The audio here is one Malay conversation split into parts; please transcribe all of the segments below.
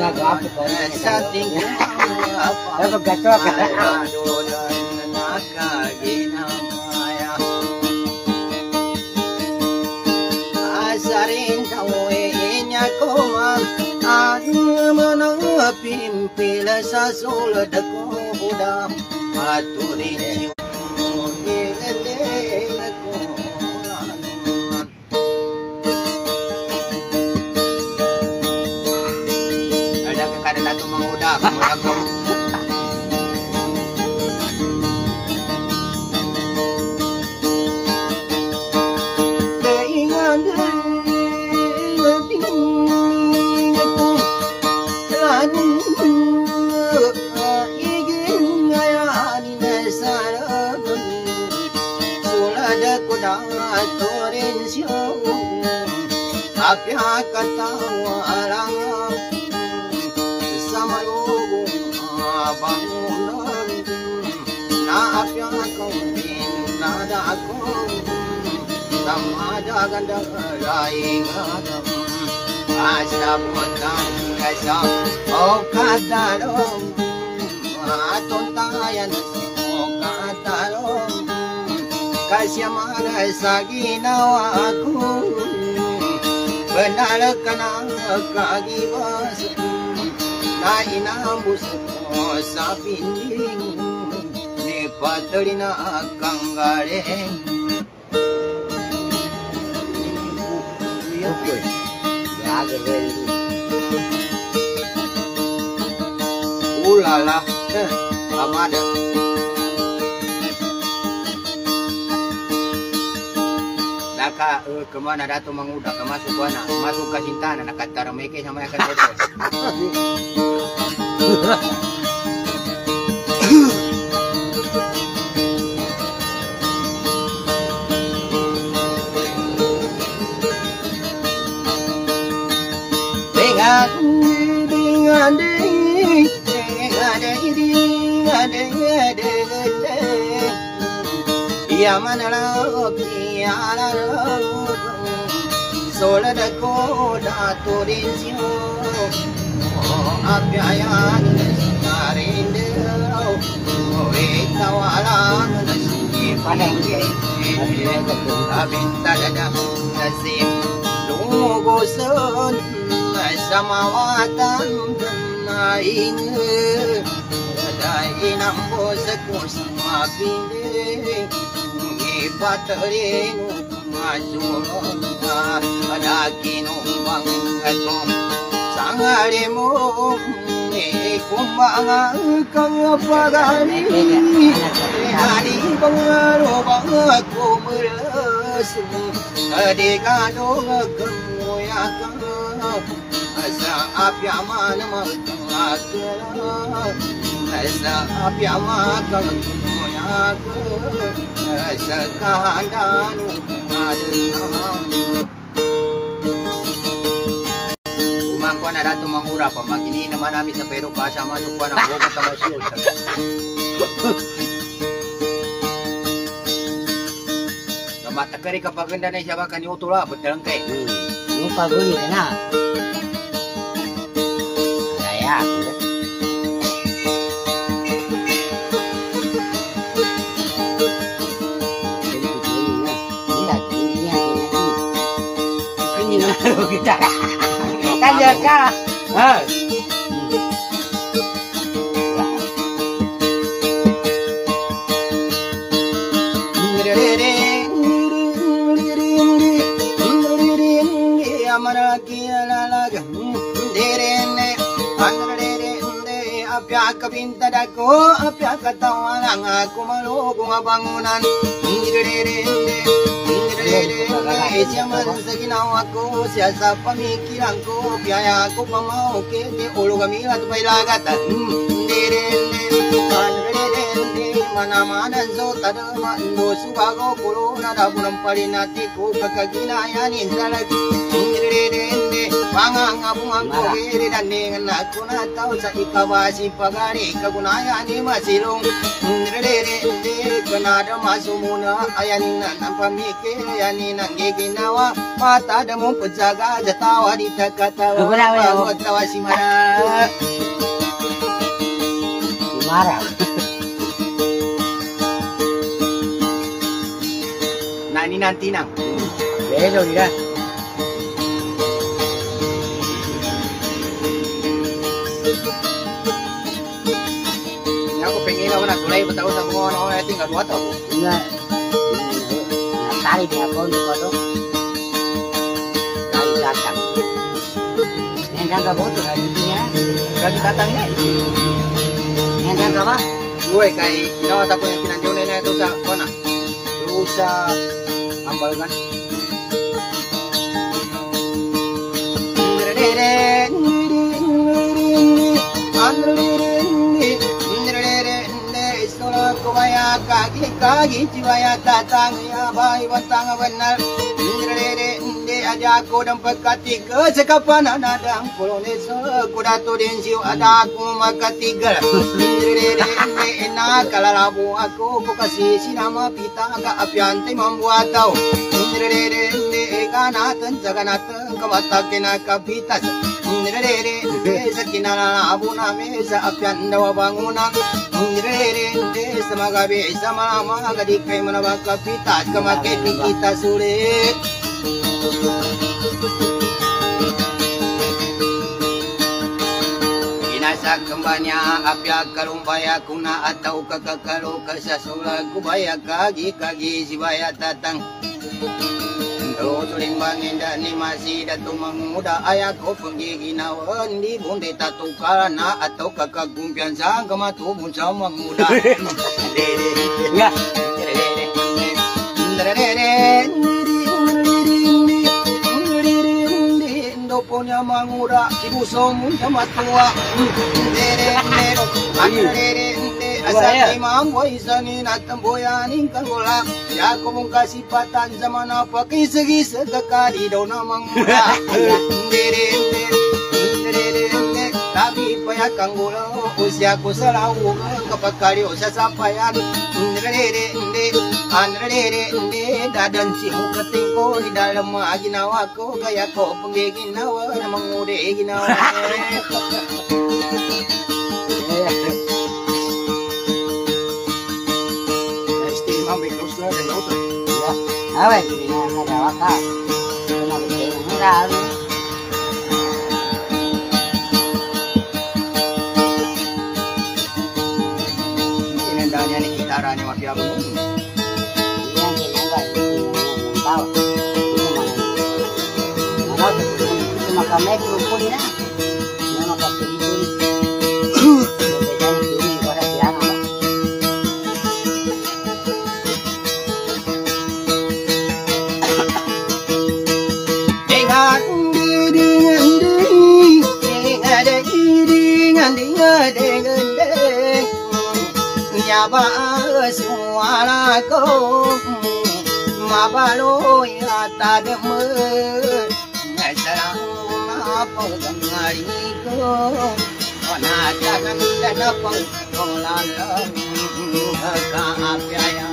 sa ating asarin tawinya komam pimpil sa sulad ko udam aturin ada kada nato manguda ko apya katawa alang sama lubung bangunan na apya kawin nada ako sama ganda laing adam asa putang kasam o katalong atontayan o katalong kasyamana sa ginawa ko benar kana kagibas na inambus mo sa piling ni patali na kanggareng ulala amada naka kemana dato manguda masuk wana masuk ke sintana nakatara meke sama akan bodoh ya mana lagi ala sola da ko da torensio apyayan narinde o etawala nasi panenge abinta da nasib lugo son samawatan naing dai nambo sa mapinde ipatarin majulong adakino mangatong sangari mo kumanga kang pagani hari bangaro bang kumulas adikano kamuya ka asa apyaman magkakala asa apyaman kamuya sa kahandan umangkwa na dato mangura pa magini naman namin sa pero kasama nung kwa ng buka tamasyon namatakari kapag ganda na siya baka ni utula betul kay lupa guli na saya kita kan jaga apya kabinta dako apya katawalang ako malugong bangunan siyaman sa ginawa ko siya sa pamikiran ko biyaya ko pamaw kete ulo kami at may lagatan manamanan so tadaman do subago pulo na dabunang palinati ko kagaginayanin sa lagi Tangang abung angko kiri dan dengan aku na tahu sa ikawasi pagari kagunaya ni masilong Nrere kenada masumuna ayanin na pamikir ayanin ang giginawa mata da mo pagjaga jatawa di takatawa tawa si Mara Marah. Nani nanti nang. Belo dia. Aku pengen ako na tulay betaw sa mga ano natin gadwa to. Enggak. Tali dia pun tu tu. Tali datang. Yang jaga bodoh lagi dia. Lagi datang ni. Yang jaga apa? Gue kay ginawa ko yung pinandiyo na ito sa kona. Doon sa ambalgan. Kubaya kaki jiwaya datang ya bayi wantang benar Indrere aja aku dan pekati ke sekapan nadang Poloneso kuda tudin siu ada aku maka tiga Indrere enak kalalabu aku kasih sinama pita agak apiante membuat tau Indrere kanatan jaganatan kamata kena kapitas Indrere sakinana abu name sa apian dawa bangunan Indrere samagabi sama magadi kay manabakapitas kamaket kita sulit Inasa kembanya apya kalumbaya kuna atau kakakalu kasasula kubaya kagi sibaya tatang Tulimbang indah ni masih datung menguda ayah ko penggiginawan di bunde tatukana atau kakak gumpian sang kematu bunsa menguda. Ya. Punya menguda ibu somun sama tua. Asal imam waisani natamboyaning kangola Yako mong kasipatan sa mana pakisagisa kakari daw na mangula Tabi paya kangola usya ko sa lawong kapag kaliw sa sapayan Dadan si mukating ko di dalam mga ginawa ko Kaya ko panggiginawa na mangudi ginawa Ambil terus ke dan auto. Ya. Awak ini ada waka. Kena bikin murah. Ini ndanya ni kitara ni mafia bu. Yang ini enggak tahu. Mana tu makan lagi rumput ni. Mana makan itu. Nyaba suara ko mabalo ya tademu ngasarang mapagangali ko ona jagan dan pangolalang kaapyaya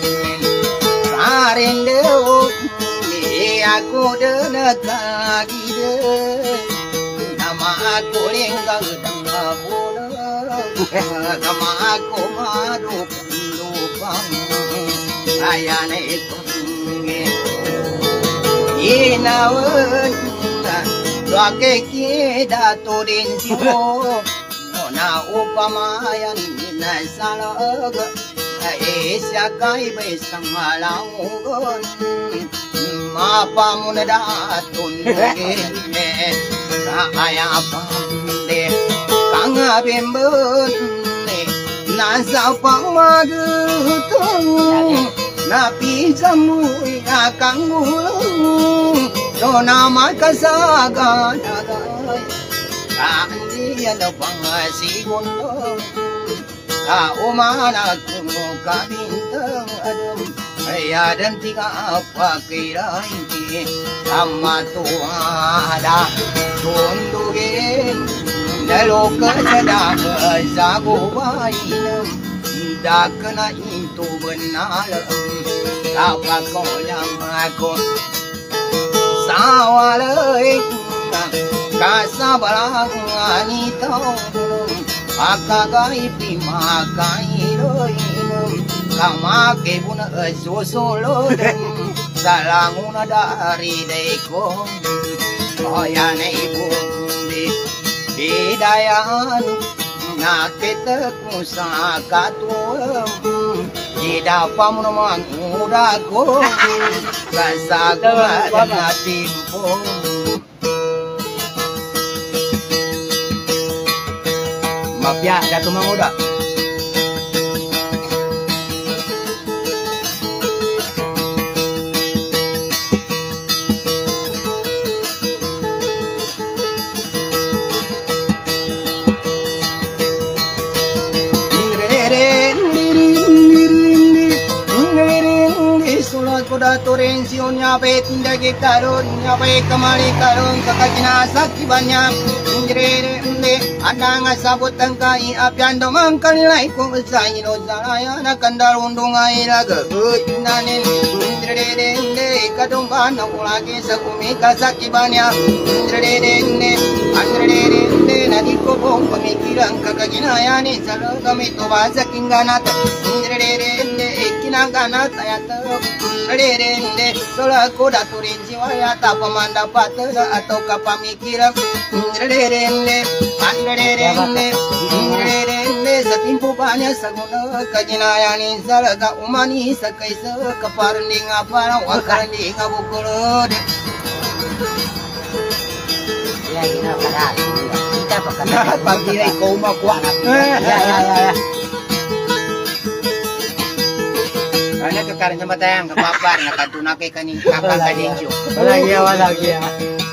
sarendeu ni aku denakagi de nama aku lenggang dangabula Kama ako madupang Ayan ay itong Inawan Dwake kida to din siyo Na upamayan Inasalag Isya kay besang malangugon Mapamunadaton Kaya pande Kang bimbun nasa pangmadutong napisamu kang mulung so nama kasagan agay kaandiyan na pangasigon kaumana kuno kabintang adam ayadan tiga pakiray ama tuada unduge Naloka sedang sagu bainam Dakna itu benar Apa kau yang aku Sawalai Kasabalang anito Akagai pimakai loinam Kamake pun susulodem Salanguna dari deko Oyane ibu Bidayan Nakitekmu sakatuam Tidak pamunaman udako Kasaguan natimpong Maaf ya, Datuk Mang Uda. Kuda turin siun nyape tindagi karun nyape kemari karun kakakina sakti banyak injere ada ngasabut tangkai apian domang kanilai ku usai lo salaya na kandar undung ai laga nanin injere kadung bana ulagi sakumi kasaki banyak injere nadi ko bom pemikiran kakakina yani salo kami to bahasa kinganat injere kinangana saya Rende sola kuda turin jiwaya tak pemandapat atau kapamikiran Rende setimpu banyak saguna kajinayan salaga umani sakai sekaparnding apa wakarnding abukul Ya kita pada kita pakai pagi kau mau kuat ya Karena kekarin sama tayang kapapar nakatunake kaning kapang kaninjo. Lagi ya.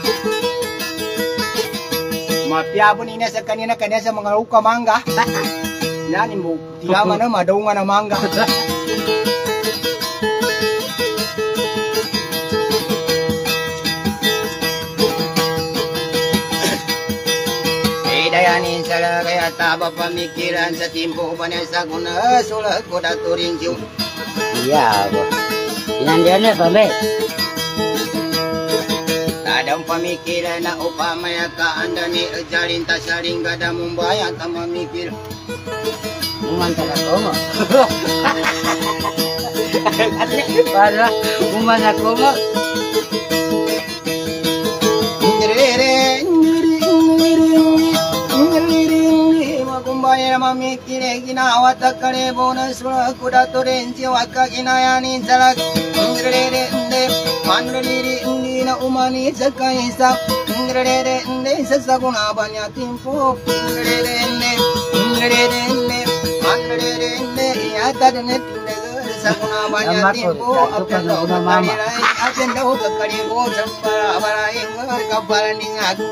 Mapya pun ini sa kanina sa mga uka mangga. Yani mo tiyama na madunga na mangga. Dayanin sa kaya taba pamikiran sa timpo pa sa kuna sulat ko daturing siyo. Iya, Bu. Pinandiannya pamit. Tadang pamikiran na upamaya ka anda ni jalin tasaring gada mumbaya ta mamikir. Umantala ko mo. Para umana ko mo. Kumbaya mamikire ginawa takare bonus kuda torenci waka ginayani salak mandrere na umani sakaisa mandrere sasaguna banyak timpo mandrere ya tadne saguna banyak timpo apendo kakari bo sambara bara ingar kapaling aku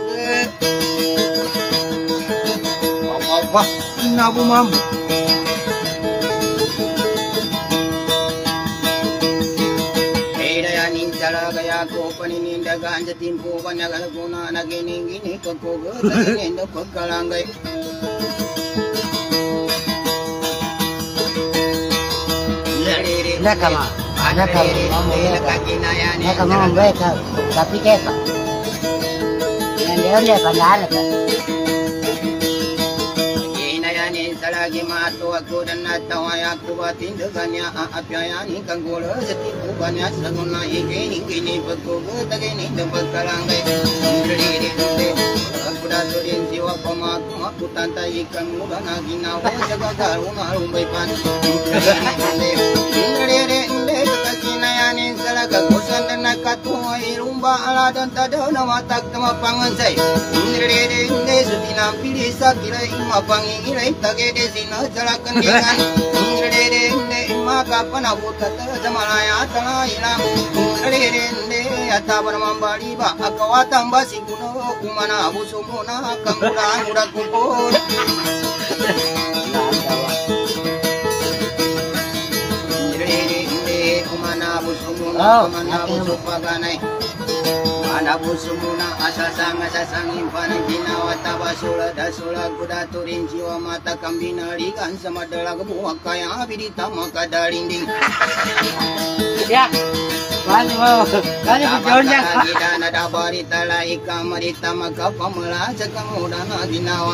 Wah, nabu mam. Dayanin cara gaya ko paninindagan sa timpo panyagal ko na nagining-gini pagkugot at inindo pagkalangay. Nakama mereka tapi kita. Yang dia pandai kan. Lagi mato aku dan natawaya aku batin dengannya apiayani kanggula setipu banyak saguna ini berkugut ini tempat kalanggai aku daturin jiwa pemaku aku tantai ikan muda naginawa segagal umarum baipan kakakinayanin salaga kusan dan nakatuwa irumba ala dan tada nama tak tema pangansay sutinam pilih sakira ima pangingilay tagede sina jalakan dengan maka panabuta zamalaya tana ilam atabar mambali ba akawatan basi kuno kumana busumuna kangulan urat kumpul kumana busumuna kumana busupaganay Anabu sumuna asasang impanang ginawa tabasula dasula kuda turin jiwa mata kambina ligan sama dalag buah kaya api ditama kadalinding. Ya, mana mau? Kali berjonjang. Kita nada barita lai kamarita maka pamela cakamu dana ginawa.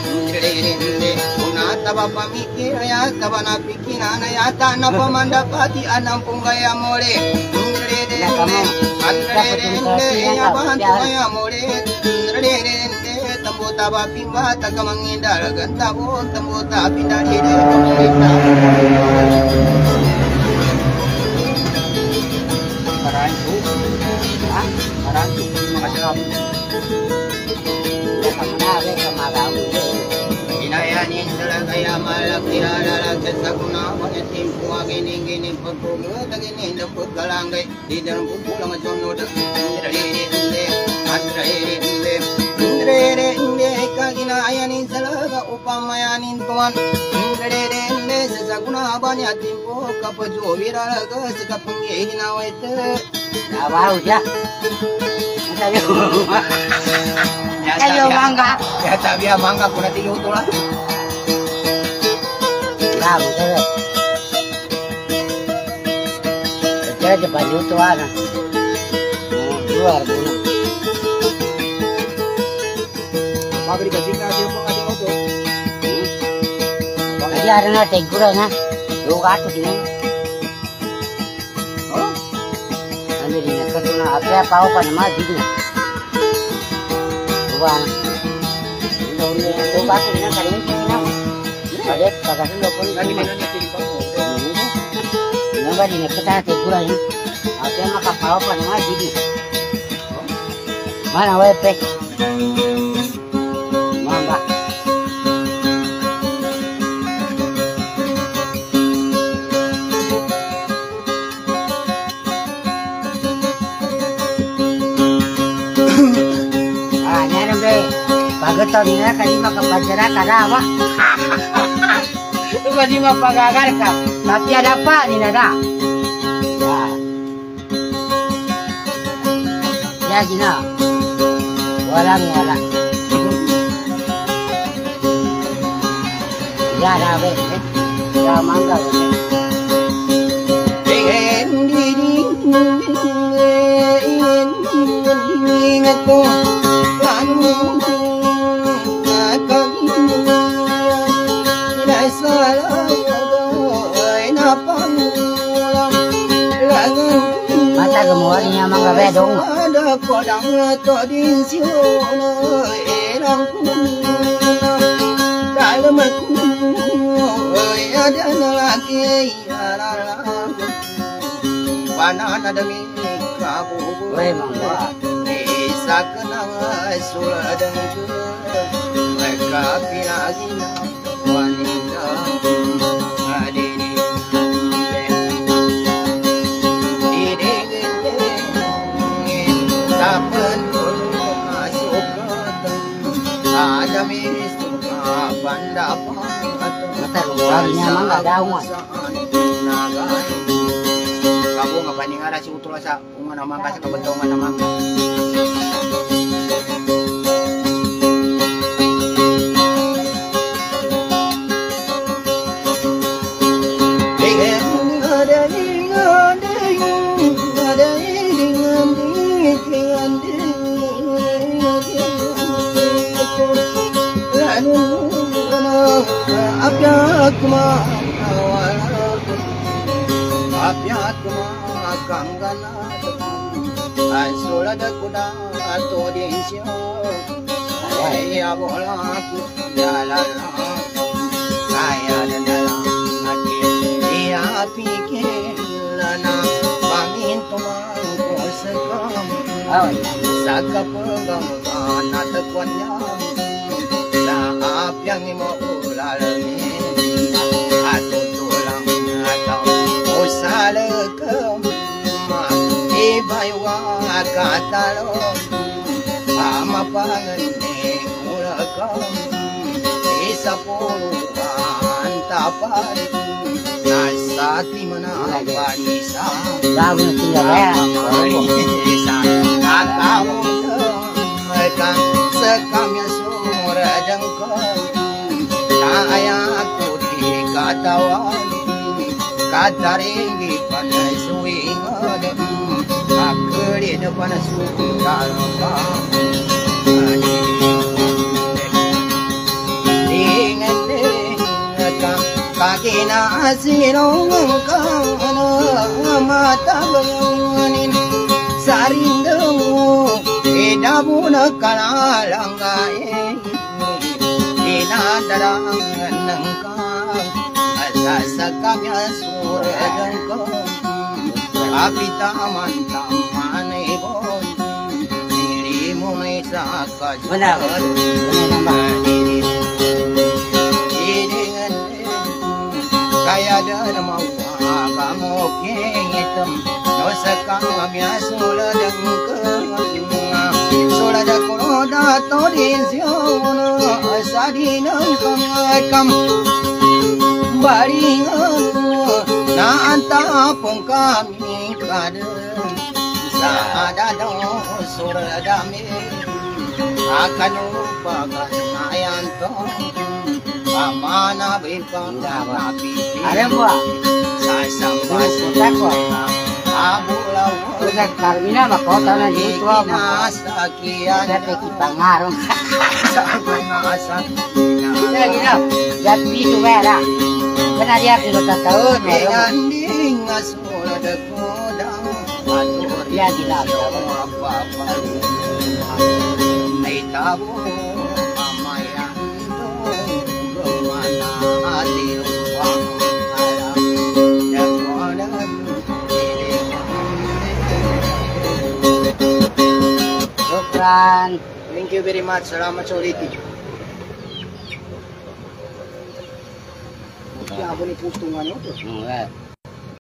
Unata bapa mikir ya tabana pikiran ya tanah pemandapati anam punggaya mole. Ya bantu ya mole. Tembu taba pimba tak mengindar gentabu tembu tapi dari Parantu, parantu, makasih kamu. Kamu kemarau. Inayanin talagaya malak tiradalag sa kuna Pagyatim po agini pagpulo Tagini napot kalangay Di dalam pupulang at sunod Indre kaginayanin talaga upamayanin tuan Indre sa sakuna banyatin po Kapadyo viralaga sa kapanggihinawa ito Nabaw siya. Kayo mangga. Ya sabi mangga kuna tiluto lang. Bravo, debe. Kaya di paluto ana. Luar dulu. Magri kasi kasi po kasi mo to. Kaya ada na tegura na. Lugar tu sini. Oh, Andi ni katuna apa pau pa nama digi. Luar. Lugar tu ni kali ni na. Ada kagak lo pun kami ni. na niya tinipan mo. Nambah ni kata tegura ni. Apa maka pau pa nama digi. Mana wepe? Mangga. Pagkatapos na kani makapagdara ka na ba? Kasi mapagagar ka. Natiyada pa ni nada. Ya gina. Walang wala. Ya rabe. Ya mangga. Ingat ko Mata gemuari niya mga bedong. Ada kodang to din siyo erang dalam aku ada lagi panana demi kabu Weh mangga. isa kenang suladang mereka pinagina wanita adini dapat masuk ada misu banda Mata gemuari niya mga daungan. kamu ngapain ngara si utula sa ungan ang mangga sa kabantongan ng mangga Apiat kumakangana ay sulad kuda ato din siya ay abolaki yalala kaya dadalang atin iapikil na paminto ko sa kam sa kapagaman at kwanyang na apyang imo ulalamin at tutulang ataw salakam ibaywa katalom amapangan ni ulakam isa puluhan tapan nasa hati mana barisa Lagu tinggal ya. barisa kamu tekan sekamnya sore jengkol aku dikatakan kata ringgi pada suingan aku di depan sukar dengan kaki nasi nongkang mata bangunin sarindu edabun kana langgai inadarang nangkang asa kamya sore jengkong kapita mantaman ibon dirimu isaka Benar. kaya dan mau kamu hitam dosa kamya sore jengkong sore jengkong dato di siono asadi nangkang baringan na antapong kami kadang sa adadong suradami akan upagan ayan to pamana bipang napiti Ada buah. sa sambas Sudah kok. abulaw Sudah Carmina makota na dito mo. nasakian Sudah teki pangarong. sa pangasa Sudah gila. Gat piso vera. Kena dia kilo tahun. Penganding asul kodang atur Dia gila. apa-apa may tabo amayan to gumana atirupang alam dakonan Syukran. Thank you very much. Salamat sa ulitin. Kaya ako ni pustungan mo to. Enggak.